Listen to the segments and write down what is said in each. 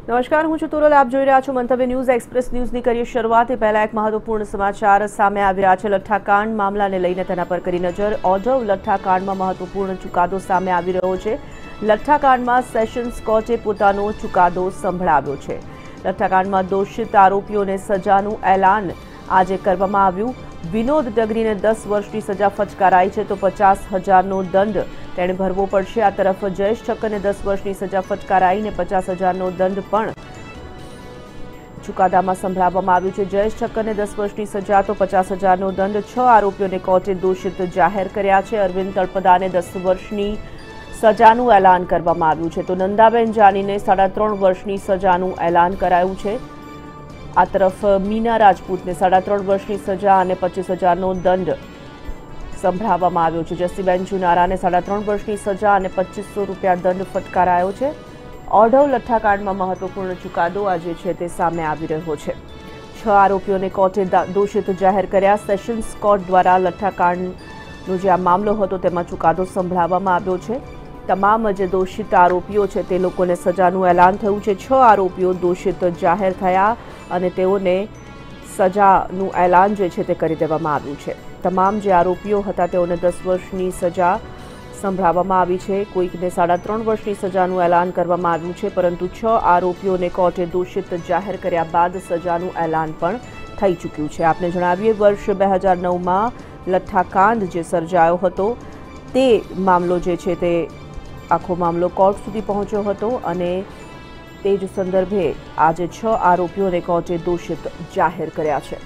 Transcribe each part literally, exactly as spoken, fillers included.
નમસ્કાર, હું છું તુરલ. આપ જોઈ રહ્યા છો મંતવ્ય ન્યૂઝ એક્સપ્રેસ ન્યૂઝની કરીએ શરૂઆત. એ પહેલા એક મહત્વપૂર્ણ સમાચાર સામે આવી રહ્યા છે. લઠ્ઠાકાંડ મામલાને લઈને તેના પર કરી નજર. ઓઢવ લઠ્ઠાકાંડમાં મહત્વપૂર્ણ ચુકાદો સામે આવી રહ્યો છે. લઠ્ઠાકાંડમાં સેશન્સ કોર્ટે પોતાનો ચુકાદો સંભળાવ્યો છે. લઠ્ઠાકાંડમાં દોષિત આરોપીઓને સજાનું એલાન આજે કરવામાં આવ્યું. વિનોદ ડગરીને દસ વર્ષની સજા ફટકારાઈ છે તો પચાસ હજારનો દંડ તેણે ભરવો પડશે. આ તરફ જયેશ ઠક્કરને દસ વર્ષની સજા ફટકારાઈને પચાસ હજારનો દંડ પણ ચુકાદામાં સંભળાવવામાં આવ્યું છે. જયેશ ઠક્કરને દસ વર્ષની સજા તો પચાસ હજારનો દંડ. છ આરોપીઓને કોર્ટે દોષિત જાહેર કર્યા છે. અરવિંદ તળપદાને દસ વર્ષની સજાનું એલાન કરવામાં આવ્યું છે તો નંદાબેન જાનીને સાડા ત્રણ વર્ષની સજાનું એલાન કરાયું છે. આ તરફ મીના રાજપૂતને સાડા ત્રણ વર્ષની સજા અને પચીસ હજારનો દંડ સંભળાવવામાં આવ્યો છે. જસીબેન ચુનારાને સાડા ત્રણ વર્ષની સજા અને પચીસો રૂપિયા દંડ ફટકારાયો છે. ઓઢવ લઠ્ઠાકાંડમાં મહત્વપૂર્ણ ચુકાદો આજે છે તે સામે આવી રહ્યો છે. છ આરોપીઓને કોર્ટે દોષિત જાહેર કર્યા. સેશન્સ કોર્ટ દ્વારા લઠ્ઠાકાંડનો જે આ મામલો હતો તેમાં ચુકાદો સંભળાવવામાં આવ્યો છે. તમામ જે દોષિત આરોપીઓ છે તે લોકોને સજાનું એલાન થયું છે. છ આરોપીઓ દોષિત જાહેર થયા અને તેઓને સજાનું એલાન જે છે તે કરી દેવામાં આવ્યું છે. તમામ જે આરોપીઓ હતા તેઓને દસ વર્ષની સજા સંભળાવવામાં આવી છે. કોઈકને સાડા ત્રણ વર્ષની સજાનું એલાન કરવામાં આવ્યું છે પરંતુ છ આરોપીઓને કોર્ટે દોષિત જાહેર કર્યા બાદ સજાનું એલાન પણ થઈ ચૂક્યું છે. આપને જણાવીએ, વર્ષ બે હજાર નવમાં લઠ્ઠાકાંડ જે સર્જાયો હતો તે મામલો જે છે તે આખો મામલો કોર્ટ સુધી પહોંચ્યો હતો અને તે જ સંદર્ભે આજે છ આરોપીઓને કોર્ટે દોષિત જાહેર કર્યા છે.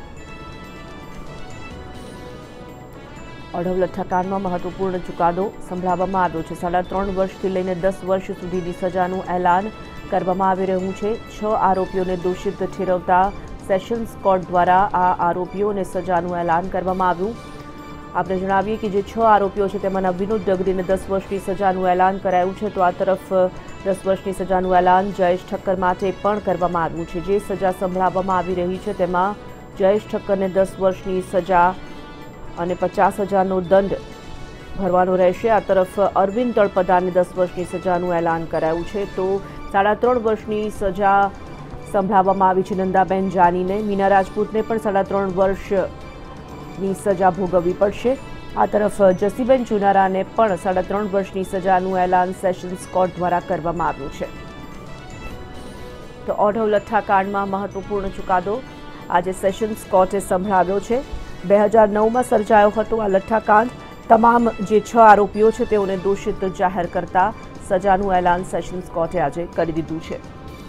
ઓઢવ લઠ્ઠાકાંડમાં મહત્વપૂર્ણ ચુકાદો સંભળાવવામાં આવ્યો છે. સાડા ત્રણ વર્ષથી લઈને દસ વર્ષ સુધીની સજાનું એલાન કરવામાં આવી રહ્યું છે. છ આરોપીઓને દોષિત ઠેરવતા સેશન્સ કોર્ટ દ્વારા આ આરોપીઓને સજાનું એલાન કરવામાં આવ્યું. આપણે જણાવીએ કે જે છ આરોપીઓ છે તેમાંના વિનોદ ડગરીને દસ વર્ષની સજાનું એલાન કરાયું છે તો આ તરફ દસ વર્ષની સજાનું એલાન જયેશ ઠક્કર માટે પણ કરવામાં આવ્યું છે. જે સજા સંભળાવવામાં આવી રહી છે તેમાં જયેશ ઠક્કરને દસ વર્ષની સજા અને પચાસ હજારનો દંડ ભરવાનો રહેશે. આ તરફ અરવિંદ તળપદાને દસ વર્ષની સજાનું એલાન કરાયું છે તો સાડા ત્રણ વર્ષની સજા સંભળાવવામાં આવી છે નંદાબેન જાનીને. મીના રાજપૂતને પણ સાડા ત્રણ વર્ષની સજા ભોગવવી પડશે. આ તરફ જસીબેન ચુનારાને પણ સાડા ત્રણ વર્ષની સજાનું એલાન સેશન્સ કોર્ટ દ્વારા કરવામાં આવ્યું છે. તો ઓઢવ લઠ્ઠાકાંડમાં મહત્વપૂર્ણ ચુકાદો આજે સેશન્સ કોર્ટે સંભળાવ્યો છે. બે હજાર નવમાં સર્જાયો હતો આ લઠ્ઠાકાંડ. તમામ જે છ આરોપીઓ છે તેઓને દોષિત જાહેર કરતા સજાનું એલાન સેશન્સ કોર્ટે આજે કરી દીધું છે.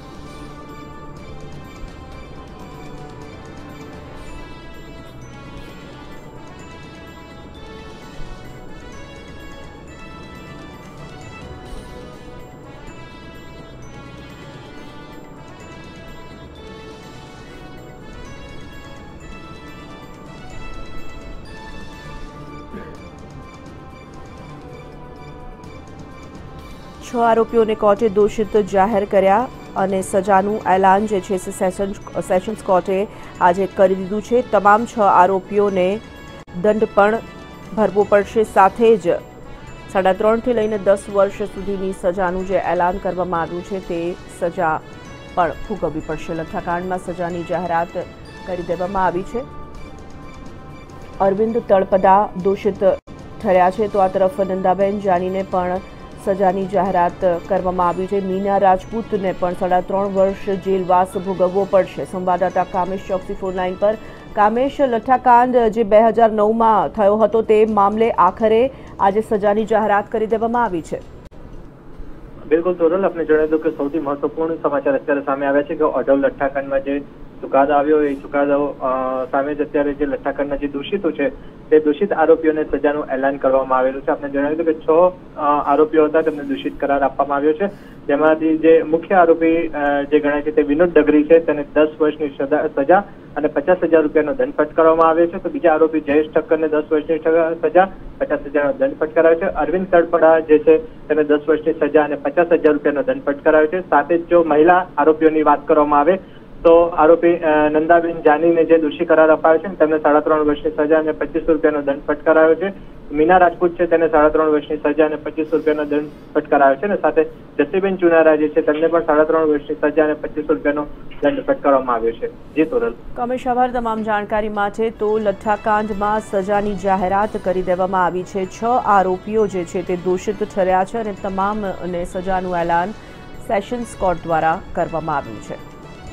છ આરોપીઓને કોર્ટે દોષિત જાહેર કર્યા અને સજાનું એલાન જે છે સેશન્સ કોર્ટે આજે કરી દીધું છે. તમામ છ આરોપીઓને દંડ પણ ભરવો પડશે. સાથે જ સાડા ત્રણથી લઈને દસ વર્ષ સુધીની સજાનું જે એલાન કરવામાં આવ્યું છે તે સજા પણ ભોગવવી પડશે. લઠ્ઠાકાંડમાં સજાની જાહેરાત કરી દેવામાં આવી છે. અરવિંદ તળપદા દોષિત ઠર્યા છે તો આ તરફ નંદાબેન જાનીને પણ સજાની જાહેરાત કરવામાં આવી છે. મીના રાજપૂતને પણ સાડા ત્રણ વર્ષ જેલવાસ ભોગવવો પડશે. સંવાદદાતા કામેશ ચોકસી ફોર નાઇન પર. કામેશ, લઠ્ઠાકાંડ જે બે હજાર નવમાં થયો હતો તે મામલે આખરે આજે સજાની જાહેરાત કરી દેવામાં આવી છે. બિલકુલ તોરલ, આપણે જણાવી દઉં કે સૌથી મહત્વપૂર્ણ સમાચાર અત્યારે સામે આવ્યા છે કે ઓઢવ લઠ્ઠાકાંડમાં જે ચુકાદો આવ્યો એ ચુકાદો સામે જ અત્યારે જે લઠ્ઠાકાંડના જે દોષિતો છે તે દોષિત આરોપીઓને સજાનું એલાન કરવામાં આવેલું છે. આપણે જણાવી દઉં કે છ આરોપીઓ હતા તેમને દોષિત કરાર આપવામાં આવ્યો છે. જેમાંથી જે મુખ્ય આરોપી જે ગણાય છે તે વિનોદ ડગરી છે તેને દસ વર્ષની સજા અને પચાસ હજાર રૂપિયાનો દંડ ફટકારવામાં આવ્યો છે. તો બીજા આરોપી જયેશ ઠક્કરને દસ વર્ષની સજા પચાસ હજારનો દંડ ફટકારાયો છે. અરવિંદ તળપડા જે છે તેને દસ વર્ષની સજા અને પચાસ હજાર રૂપિયાનો દંડ ફટકારાયો છે. સાથે જ જો મહિલા આરોપીઓની વાત કરવામાં આવે તો આરોપી નંદાબેન જાનીને જે દોષી કરાર અપાયો છે તેમને સાડા ત્રણ વર્ષની સજા અને પચીસો રૂપિયાનો દંડ ફટકારાયો છે। મીના રાજપૂત છે તેને સાડા ત્રણ વર્ષની સજા અને પચીસો રૂપિયાનો દંડ ફટકારાયો છે અને સાથે જસીબેન ચુનારા જે છે તેમને પણ સાડા ત્રણ વર્ષની સજા અને પચીસો રૂપિયાનો દંડ ફટકારવામાં આવ્યો છે। જી તોરલ। કમેશ, આભાર તમામ જાણકારી માટે। તો લઠ્ઠાકાંડમાં સજાની જાહેરાત કરી દેવામાં આવી છે। છ આરોપીઓ જે છે તે દોષિત ઠર્યા છે અને તમામને સજાનું એલાન સેશન્સ કોર્ટ દ્વારા કરવામાં આવ્યું છે।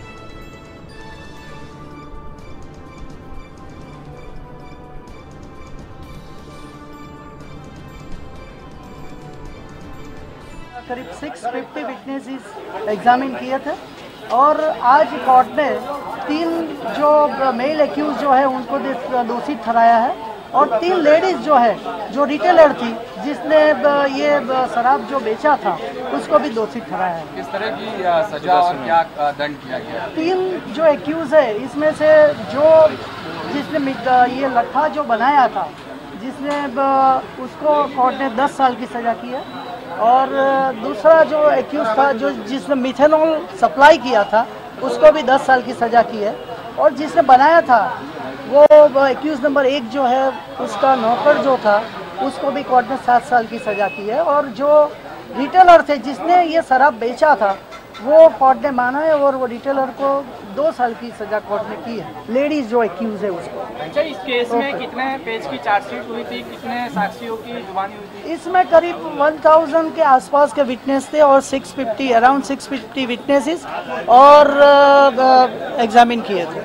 करीब सिक्स फिफ्टी विटनेसेस एग्जामिन किए थे और आज कोर्ट ने तीन जो मेल एक्यूज जो है उनको दोषी ठहराया है और तीन लेडीज जो है जो रिटेलर थी जिसने ये शराब जो बेचा था उसको भी दोषी ठहराया है। किस तरह की सजा और क्या दंड किया गया? तीन जो एक्यूज है इसमें से जो जिसने ये लट्ठा जो बनाया था जिसने उसको कोर्ट ने दस साल की सजा की है और दूसरा जो एक्यूज था जो जिसने मिथेनॉल सप्लाई किया था उसको भी दस साल की सजा की है और जिसने बनाया था वो एक्यूज नंबर एक जो है उसका नौकर जो था उसको भी कोर्ट ने सात साल की सजा की है और जो रिटेलर थे जिसने ये शराब बेचा था वो कोर्ट ने माना है और वो रिटेलर को दो साल की सजा कोर्ट ने की है। लेडीज जो एक्यूज है उसको। अच्छा, इस केस में कितने पेज की चार्जशीट हुई थी, कितने साक्षियों की जुबानी हुई थी? इसमें करीब वन थाउज़ेंड के आसपास के विटनेस थे और six fifty around six fifty witnesses और एग्जामिन किए थे।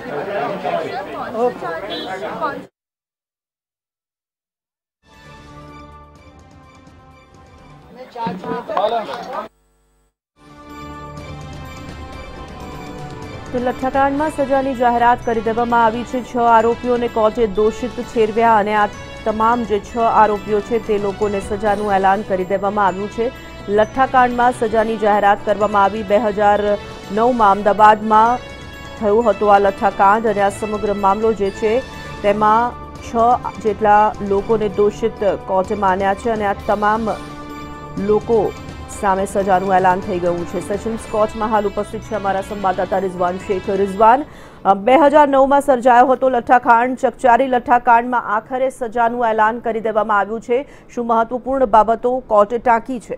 તો લઠ્ઠાકાંડમાં સજાની જાહેરાત કરી દેવામાં આવી છે। છ આરોપીઓને કોર્ટે દોષિત ઠેરવ્યા અને આ તમામ જે છ આરોપીઓ છે તે લોકોને સજાનું એલાન કરી દેવામાં આવ્યું છે। લઠ્ઠાકાંડમાં સજાની જાહેરાત કરવામાં આવી। બે હજાર નવમાં અમદાવાદમાં થયું હતું આ લઠ્ઠાકાંડ અને આ સમગ્ર મામલો જે છે તેમાં છ જેટલા લોકોને દોષિત કોર્ટે માન્યા છે અને આ તમામ લોકો સામે સજાનું એલાન થઈ ગયું છે। સેશન્સ કોર્ટમાં હાલ ઉપસ્થિત છે અમારા સંવાદદાતા રિઝવાન શેખ। રિઝવાન, બે હજાર નવમાં સર્જાયો હતો લઠ્ઠાકાંડ, ચકચારી લઠ્ઠાકાંડમાં આખરે સજાનું એલાન કરી દેવામાં આવ્યું છે। શું મહત્વપૂર્ણ બાબતો કોર્ટે ટાંકી છે?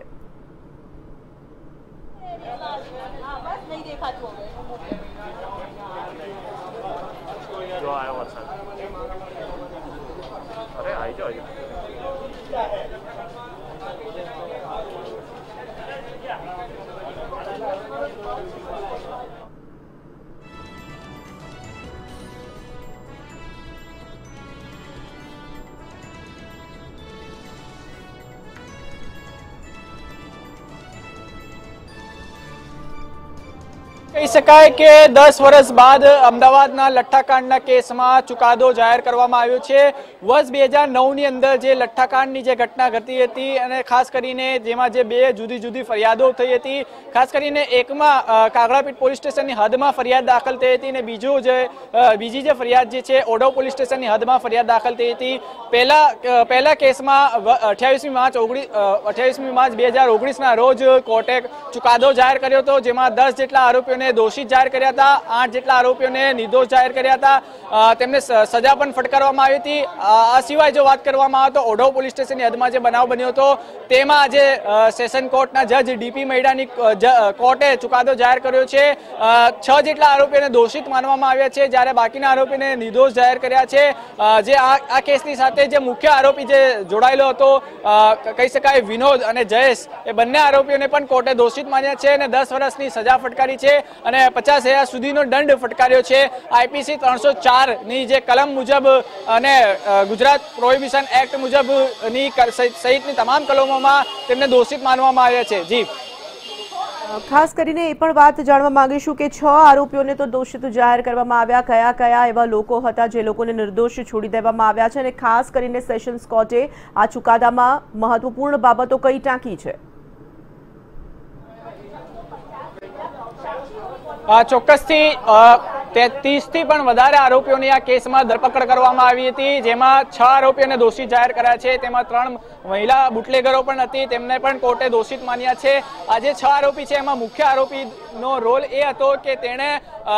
કહી શકાય કે દસ વર્ષ બાદ અમદાવાદના લઠ્ઠાકાંડના કેસમાં ચુકાદો જાહેર કરવામાં આવ્યો છે। વર્ષ બે હજાર નવની અંદર જે લઠ્ઠાકાંડની જે ઘટના ઘટી હતી અને ખાસ કરીને જેમાં જે બે જુદી જુદી ફરિયાદો થઈ હતી, ખાસ કરીને એકમાં કાગડાપીઠ પોલીસ સ્ટેશનની હદમાં ફરિયાદ દાખલ થઈ હતી અને બીજું જે બીજી જે ફરિયાદ જે છે ઓઢવ પોલીસ સ્ટેશનની હદમાં ફરિયાદ દાખલ થઈ હતી। પહેલા પહેલા કેસમાં અઠ્યાવીસમી માર્ચ ઓગણીસ અઠ્યાવીસમી માર્ચ બે હજાર ઓગણીસના રોજ કોર્ટે ચુકાદો જાહેર કર્યો હતો જેમાં દસ જેટલા આરોપીઓને दोषित जाहिर કર્યા હતા, આઠ જેટલા આરોપીઓને નિર્દોષ જાહેર કર્યા હતા। તેમને સજા પણ ફટકારવામાં આવી હતી। આ સિવાય જો વાત કરવામાં આવે તો ઓઢવ પોલીસ સ્ટેશનની હદમાં જે બનાવ બન્યો હતો તેમાં આજે સેશન કોર્ટના જજ ડીપી મૈડાની કોર્ટે ચુકાદો જાહેર કર્યો છે। છ જેટલા આરોપીઓને દોષિત માનવામાં આવ્યા છે જ્યારે બાકીના આરોપીને નિર્દોષ જાહેર કર્યા છે। જે આ કેસની સાથે જે મુખ્ય આરોપી જે જોડાયેલો હતો કહી શકાય વિનોદ અને જયેશ એ બંને આરોપીઓને પણ કોર્ટે દોષિત માન્યા છે અને દસ વર્ષની સજા ફટકારી છે અને પચાસ હજાર સુધીનો દંડ ફટકાર્યો છે। આઈપીસી ત્રણસો ચાર ની જે કલમ મુજબ અને ગુજરાત પ્રોહિબિશન એક્ટ મુજબની સહિતની તમામ કલમોમાં તેમને દોષિત માનવામાં આવ્યા છે। જી, ખાસ કરીને એ પણ વાત જાણવા માંગીશું કે છ આરોપીઓને તો દોષિત જાહેર કરવામાં આવ્યા, કયા કયા એવા લોકો હતા જે લોકોને નિર્દોષ છોડી દેવામાં આવ્યા છે અને ખાસ કરીને સેશન્સ કોર્ટે આ ચુકાદામાં મહત્વપૂર્ણ બાબતો કઈ ટાંકી છે? ચોક્કસથી તેત્રીસ થી પણ વધારે આરોપીઓની આ કેસમાં ધરપકડ કરવામાં આવી હતી જેમાં છ આરોપીઓને દોષિત જાહેર કર્યા છે। તેમાં ત્રણ મહિલા બુટલેગરો પણ હતી, તેમને પણ કોર્ટે દોષિત માન્યા છે। આ જે છ આરોપી છે એમાં મુખ્ય આરોપીનો રોલ એ હતો કે તેણે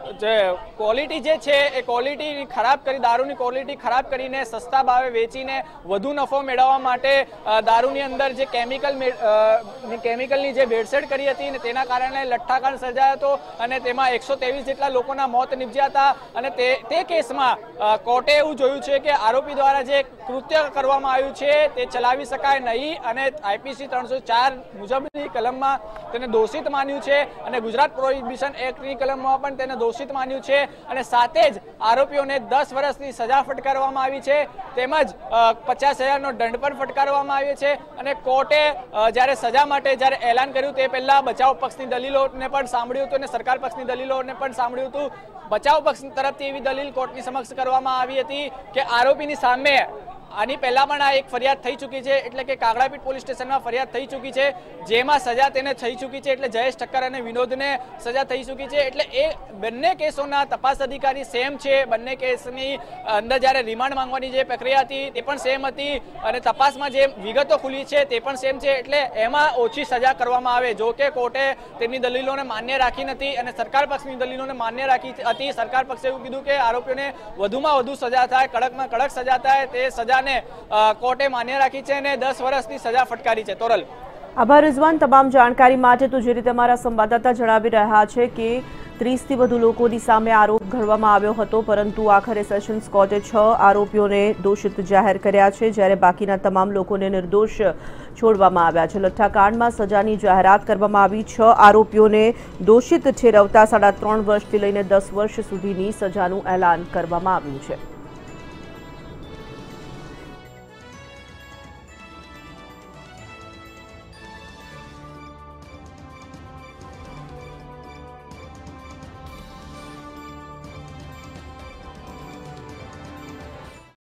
જે ક્વોલિટી જે છે એ ક્વોલિટી ખરાબ કરી દારૂની ક્વોલિટી ખરાબ કરીને સસ્તા ભાવે વેચીને વધુ નફો મેળવવા માટે દારૂની અંદર જે કેમિકલ કેમિકલની જે ભેળસેળ કરી હતી ને તેના કારણે લઠ્ઠાકાંડ સર્જાયો હતો અને તેમાં એકસો ત્રેવીસ જેટલા લોકોના મોત નીપજ્યા હતા અને તે તે કેસમાં કોર્ટે એવું જોયું છે કે આરોપી દ્વારા જે કૃત્ય કરવામાં આવ્યું છે તે ચલાવી શકાય નહીં અને આઈપીસી ત્રણસો ચાર મુજબની કલમમાં તેને દોષિત માન્યું છે અને ગુજરાત પ્રોહિબિશન એક્ટની કલમમાં પણ તેને દોષિત માન્યું છે અને સાથે જ આરોપીઓને દસ વર્ષની સજા ફટકારવામાં આવી છે તેમજ પચાસ હજારનો દંડ પણ ફટકારવામાં આવ્યો છે અને કોર્ટે જ્યારે સજા માટે જ્યારે એલાન કર્યું તે પહેલા બચાવ પક્ષની દલીલોને પણ સાંભળ્યું હતું અને સરકાર પક્ષની દલીલોને પણ સાંભળ્યું હતું. બચાવ પક્ષ તરફથી એવી દલીલ કોર્ટની સમક્ષ કરવામાં આવી હતી કે આરોપીની સામે આની પહેલા પણ આ એક ફરિયાદ થઈ ચૂકી છે એટલે કે કાગડાપીઠ પોલીસ સ્ટેશનમાં ફરિયાદ થઈ ચૂકી છે જેમાં સજા તેને થઈ ચૂકી છે એટલે જયેશ ઠક્કર અને વિનોદને સજા થઈ ચૂકી છે એટલે એ બંને કેસોના તપાસ અધિકારી સેમ છે. બંને કેસની અંદર જ્યારે રિમાન્ડ માંગવાની જે પ્રક્રિયા હતી તે પણ સેમ હતી અને તપાસમાં જે વિગતો ખુલી છે તે પણ સેમ છે એટલે એમાં ઓછી સજા કરવામાં આવે. જો કે કોર્ટે તેમની દલીલોને માન્ય રાખી નથી અને સરકાર પક્ષની દલીલોને માન્ય રાખી હતી. સરકાર પક્ષે એવું કીધું કે આરોપીઓને વધુમાં વધુ સજા થાય, કડકમાં કડક સજા થાય તે સજા કોર્ટે માન્ય રાખી છે અને દસ વર્ષની સજા ફટકારી છે. તોરલ, આભાર રિઝવાન તમામ જાણકારી માટે. તો જે રીતે અમારા સંવાદદાતા જણાવી રહ્યા છે કે ત્રીસ થી વધુ લોકોની સામે આરોપ ઘડવામાં આવ્યો હતો પરંતુ આખરે સેશન્સ કોર્ટે છ આરોપીઓને દોષિત જાહેર કર્યા છે જ્યારે બાકીના તમામ લોકોને નિર્દોષ છોડવામાં આવ્યા છે. લઠ્ઠાકાંડમાં સજાની જાહેરાત કરવામાં આવી. છ આરોપીઓને દોષિત ઠેરવતા સાડા ત્રણ વર્ષથી લઈને દસ વર્ષ સુધીની સજાનું એલાન કરવામાં આવ્યું છે.